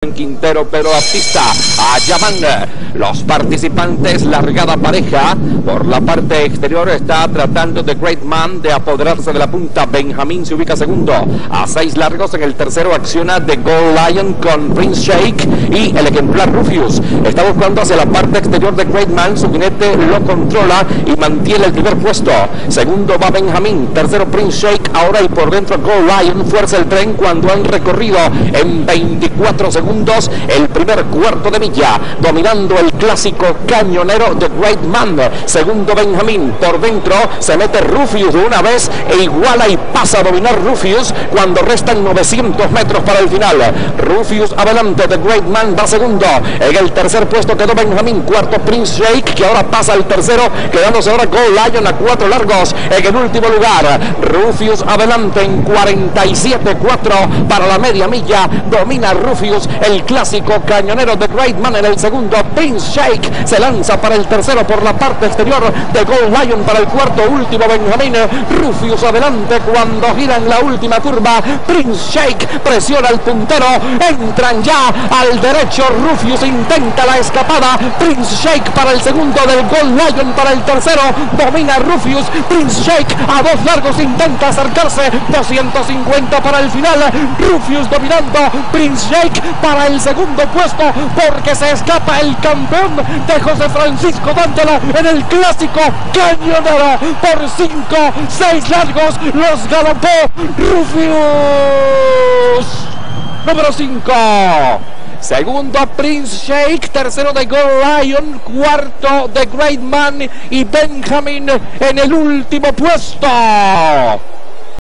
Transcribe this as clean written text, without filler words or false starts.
Esteban Quintero, Pedro Baptista, allá van los participantes, largada pareja. Por la parte exterior está tratando The Great Man de apoderarse de la punta. Benjamín se ubica segundo a 6 largos. En el tercero acciona The Gold Lion con Prince Shake y el ejemplar Rufius. Está buscando hacia la parte exterior de Great Man, su jinete lo controla y mantiene el primer puesto. Segundo va Benjamín, tercero Prince Shake, ahora y por dentro Gold Lion. Fuerza el tren cuando han recorrido en 24 segundos el primer cuarto de milla, dominando el clásico cañonero de Great Man. Segundo Benjamín, por dentro se mete Rufius de una vez e iguala y pasa a dominar Rufius cuando restan 900 metros para el final. Rufius adelante, The Great Man va segundo. En el tercer puesto quedó Benjamín, cuarto Prince Shake, que ahora pasa al tercero, quedándose ahora Gold Lion a 4 largos. En el último lugar, Rufius adelante en 47.4 para la media milla, domina Rufius, el clásico cañonero de Great Man en el segundo. Prince Shake se lanza para el tercero por la parte exterior, de Gold Lion para el cuarto, último Benjamín. Rufius adelante cuando gira en la última curva. Prince Shake presiona al puntero, entran ya al derecho. Rufius intenta la escapada. Prince Shake para el segundo, del Gold Lion para el tercero, domina Rufius. Prince Shake a 2 largos intenta acercarse, 250 para el final. Rufius dominando, Prince Shake para el segundo puesto porque se escapa el campeón de José Francisco Dándolo en el clásico cañonero. Por 5-6 largos los galopó Rufius. Número 5. Segundo Prince Shake, tercero de Gold Lion, cuarto de Great Man y Benjamin en el último puesto.